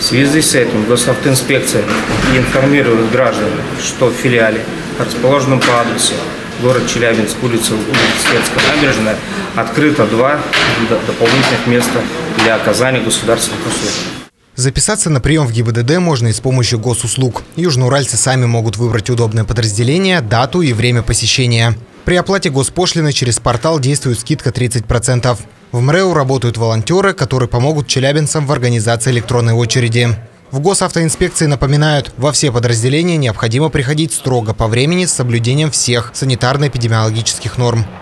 В связи с этим госавтоинспекция информирует граждан, что в филиале, расположенном по адресу город Челябинск, улица Светская набережная, открыто 2 дополнительных места для оказания государственных услуг. Записаться на прием в ГИБДД можно и с помощью госуслуг. Южноуральцы сами могут выбрать удобное подразделение, дату и время посещения. При оплате госпошлины через портал действует скидка 30%. В МРЭО работают волонтеры, которые помогут челябинцам в организации электронной очереди. В госавтоинспекции напоминают, во все подразделения необходимо приходить строго по времени с соблюдением всех санитарно-эпидемиологических норм.